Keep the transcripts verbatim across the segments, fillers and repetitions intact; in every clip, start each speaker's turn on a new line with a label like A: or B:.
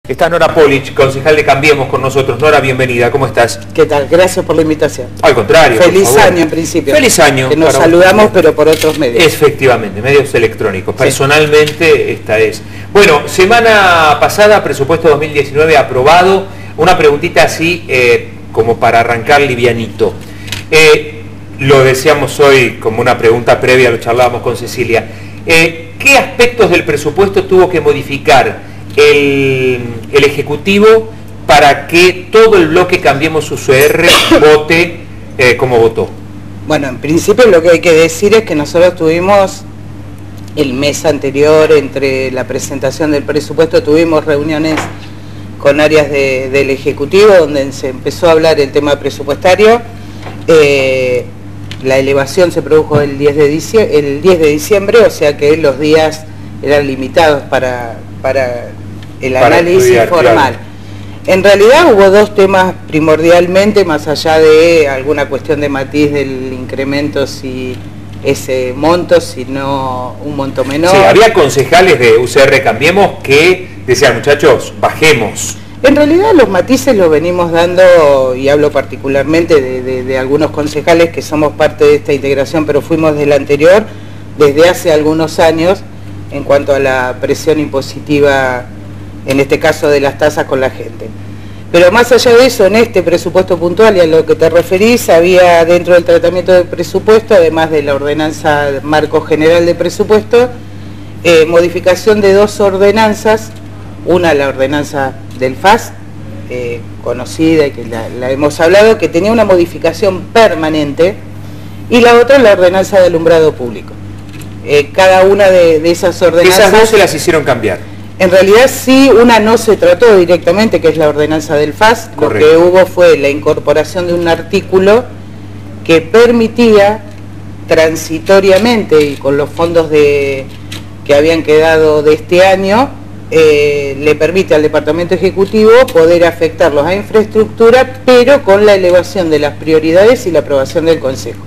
A: Está Nora Polich, concejal de Cambiemos con nosotros. Nora, bienvenida, ¿cómo estás?
B: ¿Qué tal? Gracias por la invitación.
A: Al contrario.
B: Feliz año en principio.
A: Feliz año.
B: Que nos saludamos, pero por otros medios.
A: Efectivamente, medios electrónicos.
B: Sí.
A: Personalmente, esta es. Bueno, semana pasada, presupuesto dos mil diecinueve aprobado. Una preguntita así, eh, como para arrancar livianito. Eh, lo decíamos hoy como una pregunta previa, lo charlábamos con Cecilia. Eh, ¿Qué aspectos del presupuesto tuvo que modificar El, el Ejecutivo para que todo el bloque Cambiemos U C R vote eh, como votó?
B: Bueno, en principio lo que hay que decir es que nosotros tuvimos el mes anterior, entre la presentación del presupuesto, tuvimos reuniones con áreas de, del Ejecutivo donde se empezó a hablar el tema presupuestario. Eh, la elevación se produjo el diez de diciembre, el diez de diciembre, o sea que los días eran limitados para... para el
A: Para
B: análisis
A: estudiar,
B: formal.
A: Claro.
B: En realidad hubo dos temas primordialmente, más allá de alguna cuestión de matiz del incremento, si ese monto, si no un monto menor.
A: Sí, había concejales de U C R Cambiemos que decían, muchachos, bajemos.
B: En realidad los matices los venimos dando, y hablo particularmente de, de, de algunos concejales que somos parte de esta integración, pero fuimos del anterior, desde hace algunos años, en cuanto a la presión impositiva, en este caso de las tasas con la gente. Pero más allá de eso, en este presupuesto puntual y a lo que te referís, había dentro del tratamiento del presupuesto, además de la ordenanza marco general de presupuesto, eh, modificación de dos ordenanzas, una la ordenanza del F A S, eh, conocida y que la, la hemos hablado, que tenía una modificación permanente, y la otra la ordenanza de alumbrado público. Eh, cada una de, de esas ordenanzas...
A: Esas dos se las hicieron cambiar.
B: En realidad sí, una no se trató directamente, que es la ordenanza del F A S. Correcto. Lo que hubo fue la incorporación de un artículo que permitía transitoriamente y con los fondos de, que habían quedado de este año, eh, le permite al Departamento Ejecutivo poder afectarlos a infraestructura, pero con la elevación de las prioridades y la aprobación del Consejo.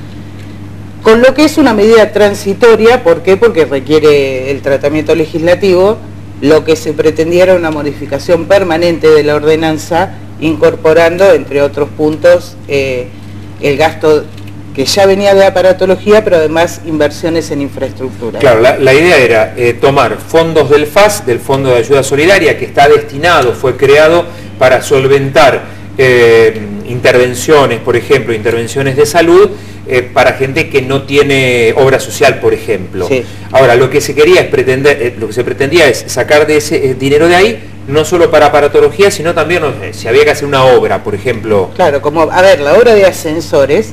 B: Con lo que es una medida transitoria, ¿por qué? Porque requiere el tratamiento legislativo. Lo que se pretendía era una modificación permanente de la ordenanza, incorporando, entre otros puntos, eh, el gasto que ya venía de aparatología, pero además inversiones en infraestructura.
A: Claro, la, la idea era eh, tomar fondos del F A S, del Fondo de Ayuda Solidaria, que está destinado, fue creado para solventar eh, intervenciones, por ejemplo, intervenciones de salud, Eh, para gente que no tiene obra social, por ejemplo. Sí. Ahora, lo que se quería es pretender, eh, lo que se pretendía es sacar de ese eh, dinero de ahí, no solo para aparatología, sino también no sé, si había que hacer una obra, por ejemplo.
B: Claro, como, a ver, la obra de ascensores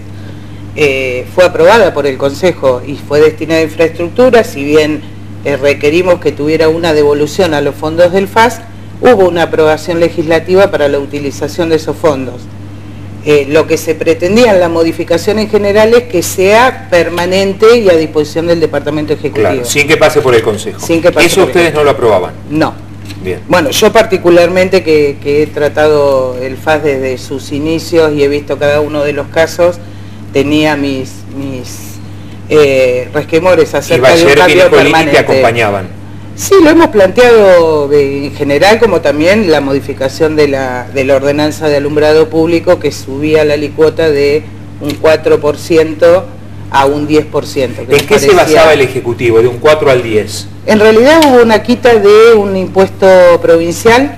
B: eh, fue aprobada por el Consejo y fue destinada a infraestructura, si bien eh, requerimos que tuviera una devolución a los fondos del F A S, hubo una aprobación legislativa para la utilización de esos fondos. Eh, lo que se pretendía en la modificación en general es que sea permanente y a disposición del Departamento Ejecutivo.
A: Claro, sin que pase por el Consejo.
B: Sin que pase
A: ¿Eso
B: por
A: ustedes
B: el...
A: no lo aprobaban?
B: No.
A: Bien.
B: Bueno, yo particularmente que, que he tratado el F A S desde sus inicios y he visto cada uno de los casos, tenía mis, mis eh, resquemores acerca de un cambio permanente.
A: ¿Te acompañaban?
B: Sí, lo hemos planteado de, en general, como también la modificación de la, de la ordenanza de alumbrado público, que subía la alícuota de un cuatro por ciento a un diez por ciento.
A: ¿En qué se basaba el Ejecutivo, de un cuatro al diez?
B: En realidad hubo una quita de un impuesto provincial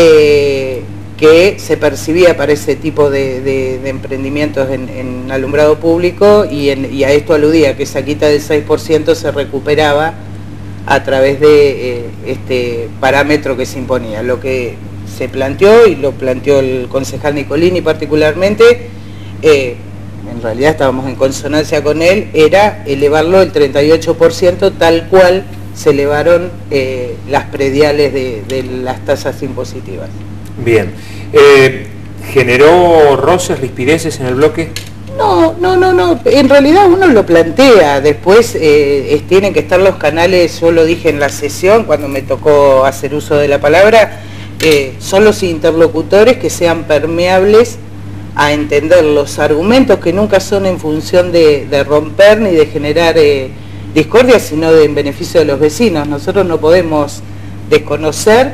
B: eh, que se percibía para ese tipo de, de, de emprendimientos en, en alumbrado público, y, en, y a esto aludía, que esa quita del seis por ciento se recuperaba a través de eh, este parámetro que se imponía. Lo que se planteó, y lo planteó el concejal Nicolini particularmente, eh, en realidad estábamos en consonancia con él, era elevarlo el treinta y ocho por ciento, tal cual se elevaron eh, las prediales de, de las tasas impositivas.
A: Bien. Eh, ¿Generó roces, rispideces en el bloque?
B: No, no, no, no, en realidad uno lo plantea, después eh, es, tienen que estar los canales, yo lo dije en la sesión cuando me tocó hacer uso de la palabra, eh, son los interlocutores que sean permeables a entender los argumentos, que nunca son en función de, de romper ni de generar eh, discordia, sino de, en beneficio de los vecinos. Nosotros no podemos desconocer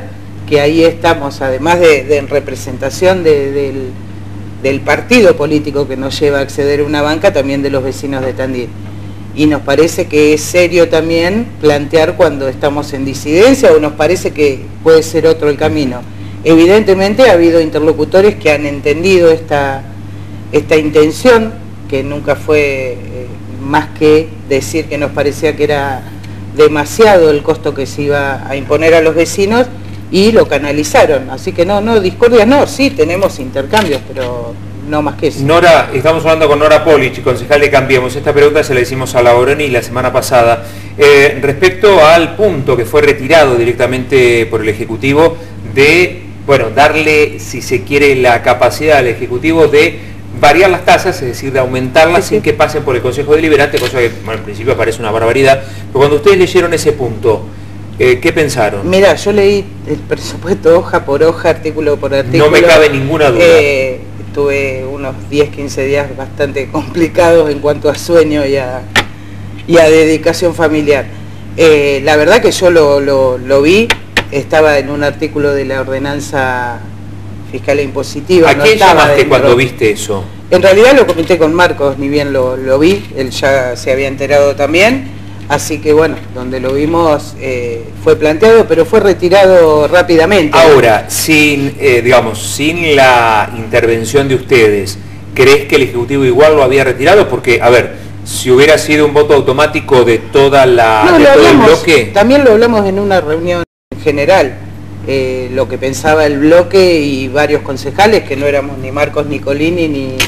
B: que ahí estamos, además de, de en representación de, del, del partido político que nos lleva a acceder a una banca, también de los vecinos de Tandil. Y nos parece que es serio también plantear cuando estamos en disidencia, o nos parece que puede ser otro el camino. Evidentemente ha habido interlocutores que han entendido esta, esta intención, que nunca fue eh, más que decir que nos parecía que era demasiado el costo que se iba a imponer a los vecinos, y lo canalizaron. Así que no, no, discordia no, sí tenemos intercambios, pero no más que eso.
A: Nora, estamos hablando con Nora Polich, concejal de Cambiemos. Esta pregunta se la hicimos a Laboroni la semana pasada. Eh, respecto al punto que fue retirado directamente por el Ejecutivo de, bueno, darle, si se quiere, la capacidad al Ejecutivo de variar las tasas, es decir, de aumentarlas, sí, sin sí. que pasen por el Consejo Deliberante, cosa que bueno, al principio parece una barbaridad. Pero cuando ustedes leyeron ese punto, Eh, ¿qué pensaron?
B: Mira, yo leí el presupuesto hoja por hoja, artículo por artículo.
A: No me cabe ninguna duda.
B: Eh, tuve unos diez, quince días bastante complicados en cuanto a sueño y a, y a dedicación familiar. Eh, la verdad que yo lo, lo, lo vi, estaba en un artículo de la ordenanza fiscal e impositiva.
A: ¿A
B: no
A: quién llamaste
B: dentro.
A: cuando viste eso?
B: En realidad lo comenté con Marcos, ni bien lo, lo vi, él ya se había enterado también. Así que bueno, donde lo vimos eh, fue planteado, pero fue retirado rápidamente.
A: Ahora, sin, eh, digamos, sin la intervención de ustedes, ¿crees que el Ejecutivo igual lo había retirado? Porque, a ver, si hubiera sido un voto automático de toda la
B: no,
A: de
B: lo
A: todo
B: hablamos,
A: el bloque.
B: También lo hablamos en una reunión general, eh, lo que pensaba el bloque y varios concejales, que no éramos ni Marcos Nicolini ni,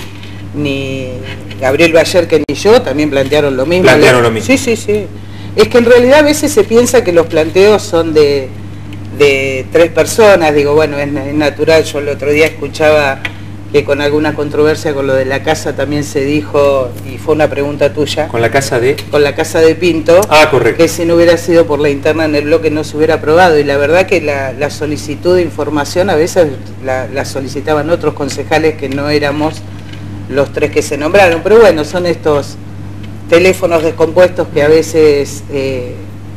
B: ni Gabriel Bayer, que ni yo, también plantearon lo mismo.
A: Plantearon lo mismo.
B: Sí, sí, sí. Es que en realidad a veces se piensa que los planteos son de, de tres personas. Digo, bueno, es, es natural. Yo el otro día escuchaba que con alguna controversia con lo de la casa también se dijo, y fue una pregunta tuya.
A: ¿Con la casa de?
B: Con la casa de Pinto.
A: Ah, correcto.
B: Que si no hubiera sido por la interna en el bloque no se hubiera aprobado. Y la verdad que la, la solicitud de información a veces la, la solicitaban otros concejales que no éramos los tres que se nombraron, pero bueno, son estos teléfonos descompuestos que a veces eh,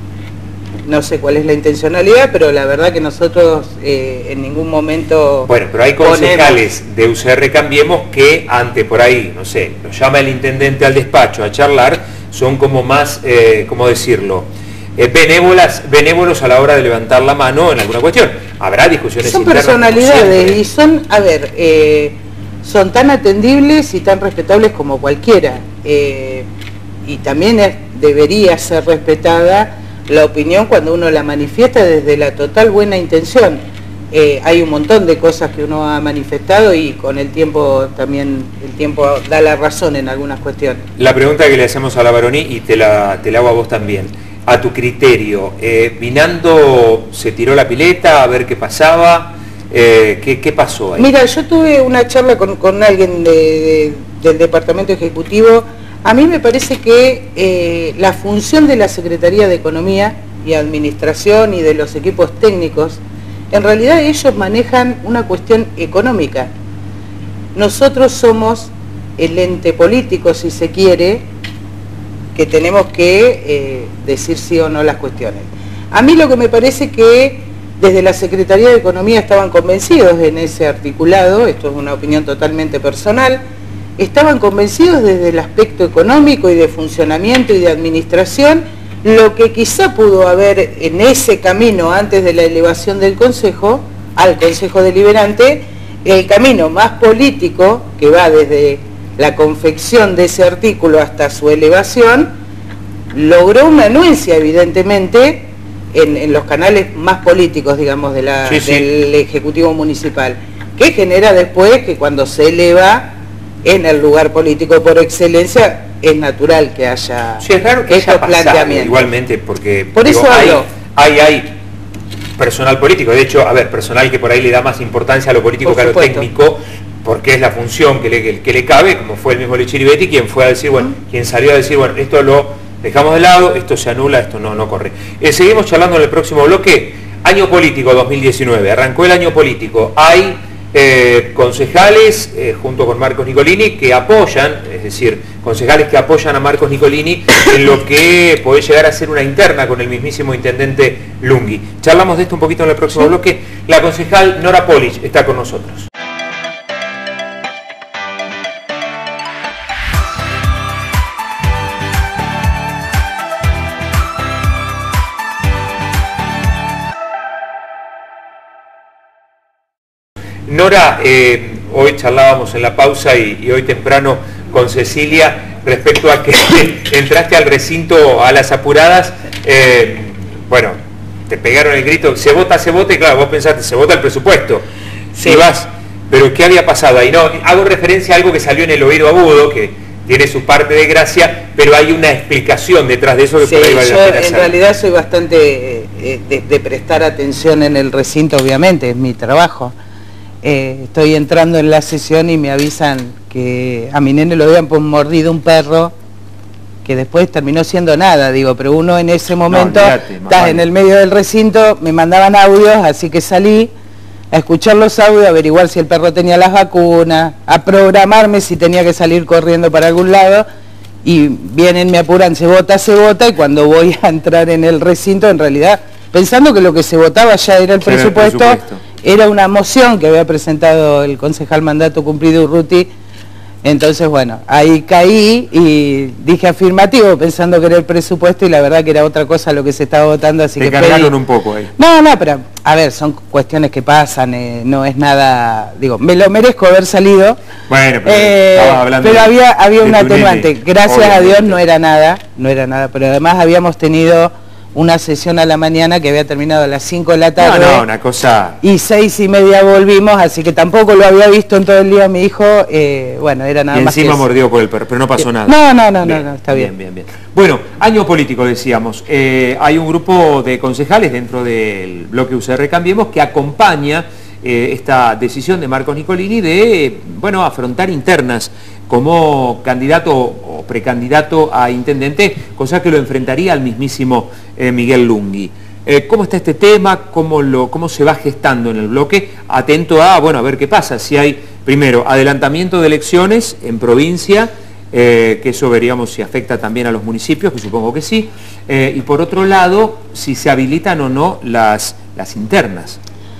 B: no sé cuál es la intencionalidad, pero la verdad que nosotros eh, en ningún momento...
A: Bueno, pero hay concejales ponemos... de U C R Cambiemos que ante por ahí, no sé, lo llama el intendente al despacho a charlar, son como más, eh, ¿cómo decirlo?, eh, benévolas, benévolos a la hora de levantar la mano en alguna cuestión. Habrá discusiones
B: son
A: internas. Son
B: personalidades y son, a ver... Eh, son tan atendibles y tan respetables como cualquiera, eh, y también es, debería ser respetada la opinión cuando uno la manifiesta desde la total buena intención. Eh, hay un montón de cosas que uno ha manifestado y con el tiempo también el tiempo da la razón en algunas cuestiones.
A: La pregunta que le hacemos a Laboroni, y te la, te la hago a vos también, a tu criterio, eh, Vinando se tiró la pileta a ver qué pasaba. Eh, ¿qué, ¿Qué pasó ahí?
B: Mira, yo tuve una charla con, con alguien de, de, del Departamento Ejecutivo. A mí me parece que eh, la función de la Secretaría de Economía y Administración y de los equipos técnicos, en realidad ellos manejan una cuestión económica. Nosotros somos el ente político, si se quiere, que tenemos que eh, decir sí o no las cuestiones. A mí lo que me parece que desde la Secretaría de Economía estaban convencidos en ese articulado, esto es una opinión totalmente personal, estaban convencidos desde el aspecto económico y de funcionamiento y de administración, lo que quizá pudo haber en ese camino antes de la elevación del Consejo, al Consejo Deliberante, el camino más político que va desde la confección de ese artículo hasta su elevación, logró una anuencia evidentemente, En, en los canales más políticos, digamos, de la, sí, sí. del Ejecutivo Municipal, que genera después que cuando se eleva en el lugar político por excelencia, es natural que haya
A: sí, es raro que estos haya planteamientos. Igualmente, porque
B: por
A: digo,
B: eso
A: hay,
B: hablo.
A: hay, hay personal político, de hecho, a ver, personal que por ahí le da más importancia a lo político que a lo técnico, porque es la función que le, que le cabe, como fue el mismo Lichiribetti, quien fue a decir, bueno, uh-huh. quien salió a decir, bueno, esto lo dejamos de lado, esto se anula, esto no, no corre. Eh, seguimos charlando en el próximo bloque. Año político dos mil diecinueve, arrancó el año político. Hay eh, concejales, eh, junto con Marcos Nicolini, que apoyan, es decir, concejales que apoyan a Marcos Nicolini en lo que puede llegar a ser una interna con el mismísimo intendente Lunghi. Charlamos de esto un poquito en el próximo sí. bloque. La concejal Nora Polich está con nosotros. Nora, eh, hoy charlábamos en la pausa y, y hoy temprano con Cecilia respecto a que entraste al recinto a las apuradas, eh, bueno, te pegaron el grito, se vota, se vota, y claro, vos pensaste, se vota el presupuesto, sí. Y vas, pero ¿qué había pasado ahí? No, hago referencia a algo que salió en el oído agudo, que tiene su parte de gracia, pero hay una explicación detrás de eso que
B: sí,
A: por ahí vale
B: yo
A: la pena
B: en
A: saber.
B: realidad soy bastante eh, de, de prestar atención en el recinto, obviamente, es mi trabajo. Eh, estoy entrando en la sesión y me avisan que a mi nene lo habían mordido un perro que después terminó siendo nada, digo, pero uno en ese momento, no, olvidate, estás en el medio del recinto, me mandaban audios, así que salí a escuchar los audios, a averiguar si el perro tenía las vacunas, a programarme si tenía que salir corriendo para algún lado, y vienen, me apuran, se vota, se vota, y cuando voy a entrar en el recinto, en realidad, pensando que lo que se votaba ya era el presupuesto, era el presupuesto. Era una moción que había presentado el concejal Mandato Cumplido Urruti, entonces bueno, ahí caí y dije afirmativo pensando que era el presupuesto y la verdad que era otra cosa lo que se estaba votando, así
A: Te
B: que
A: cargaron
B: pedí...
A: un poco ahí.
B: No, no, pero a ver, son cuestiones que pasan, eh, no es nada, digo, me lo merezco haber salido,
A: bueno, pero,
B: eh,
A: hablando
B: pero
A: de,
B: había, había un atenuante,
A: nene,
B: gracias
A: obviamente.
B: a Dios no era nada, no era nada, pero además habíamos tenido una sesión a la mañana que había terminado a las cinco de la tarde.
A: No, no, una cosa...
B: Y seis y media volvimos, así que tampoco lo había visto en todo el día mi hijo, eh, bueno, era nada
A: y
B: más que
A: encima
B: eso.
A: mordió por el perro, pero no pasó
B: Sí.
A: nada.
B: No, no, no,
A: bien,
B: no, no, está bien.
A: Bien, bien, bien. Bueno, año político decíamos, eh, hay un grupo de concejales dentro del bloque U C R Cambiemos que acompaña eh, esta decisión de Marcos Nicolini de, bueno, afrontar internas como candidato o precandidato a intendente, cosa que lo enfrentaría al mismísimo eh, Miguel Lunghi. Eh, ¿Cómo está este tema? ¿Cómo, lo, ¿Cómo se va gestando en el bloque? Atento a, bueno, a ver qué pasa. Si hay, primero, adelantamiento de elecciones en provincia, eh, que eso veríamos si afecta también a los municipios, que supongo que sí. Eh, y por otro lado, si se habilitan o no las, las internas.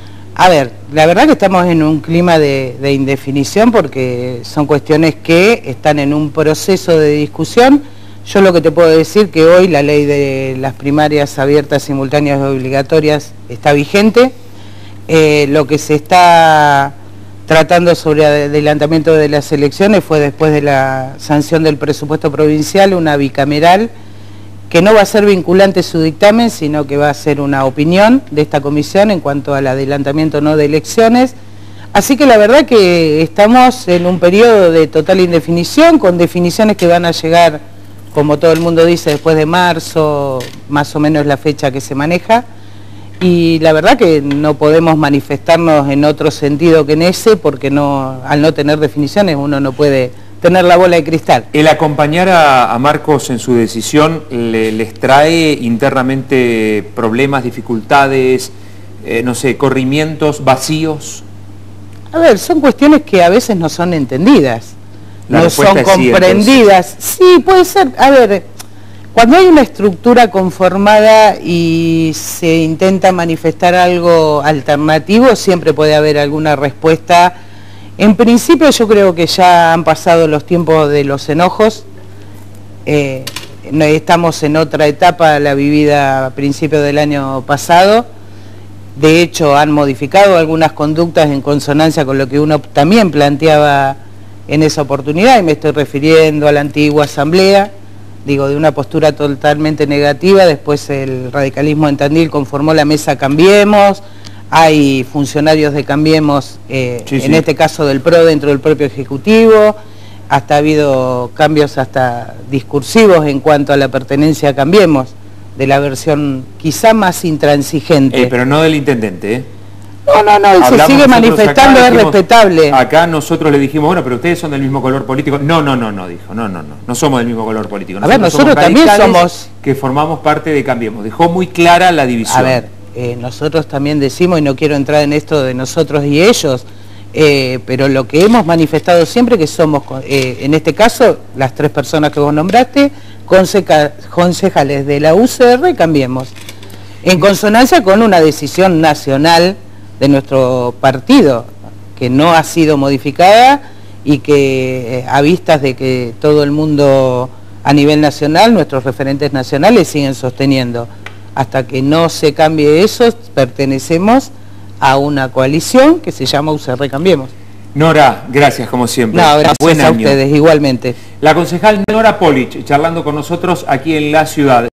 B: A ver, la verdad que estamos en un clima de, de indefinición porque son cuestiones que están en un proceso de discusión. Yo lo que te puedo decir que hoy la ley de las primarias abiertas, simultáneas y obligatorias está vigente. Eh, lo que se está tratando sobre adelantamiento de las elecciones fue después de la sanción del presupuesto provincial, una bicameral, que no va a ser vinculante su dictamen, sino que va a ser una opinión de esta comisión en cuanto al adelantamiento no de elecciones. Así que la verdad que estamos en un periodo de total indefinición, con definiciones que van a llegar, como todo el mundo dice, después de marzo, más o menos la fecha que se maneja, y la verdad que no podemos manifestarnos en otro sentido que en ese, porque no, al no tener definiciones uno no puede tener la bola de cristal.
A: ¿El acompañar a, a Marcos en su decisión le, les trae internamente problemas, dificultades, eh, no sé, corrimientos, vacíos?
B: A ver, son cuestiones que a veces no son entendidas,
A: La
B: no son
A: sí,
B: comprendidas. Sí, puede ser, a ver, cuando hay una estructura conformada y se intenta manifestar algo alternativo, siempre puede haber alguna respuesta. En principio yo creo que ya han pasado los tiempos de los enojos, eh, estamos en otra etapa, la vivida a principios del año pasado, de hecho han modificado algunas conductas en consonancia con lo que uno también planteaba en esa oportunidad, y me estoy refiriendo a la antigua asamblea, digo, de una postura totalmente negativa. Después el radicalismo en Tandil conformó la mesa Cambiemos, hay funcionarios de Cambiemos, eh, sí, en sí. este caso del P R O dentro del propio Ejecutivo, hasta ha habido cambios hasta discursivos en cuanto a la pertenencia a Cambiemos, de la versión quizá más intransigente.
A: Eh, pero no del intendente, ¿eh?
B: No, no, no, se sigue manifestando, acá, es dijimos, respetable.
A: Acá nosotros le dijimos, bueno, pero ustedes son del mismo color político. No, no, no, no, dijo, no, no, no, no somos del mismo color político.
B: Nosotros a ver, nosotros somos también somos...
A: que formamos parte de Cambiemos. Dejó muy clara la división.
B: A ver, eh, nosotros también decimos, y no quiero entrar en esto de nosotros y ellos, Eh, pero lo que hemos manifestado siempre que somos, eh, en este caso, las tres personas que vos nombraste, conceca, concejales de la U C R, Cambiemos, en consonancia con una decisión nacional de nuestro partido, que no ha sido modificada y que eh, a vistas de que todo el mundo a nivel nacional, nuestros referentes nacionales siguen sosteniendo. Hasta que no se cambie eso, pertenecemos a una coalición que se llama U C R Cambiemos.
A: Nora, gracias como siempre.
B: No, gracias
A: Buen
B: a
A: año.
B: ustedes, igualmente.
A: La concejal Nora Polich, charlando con nosotros aquí en la ciudad.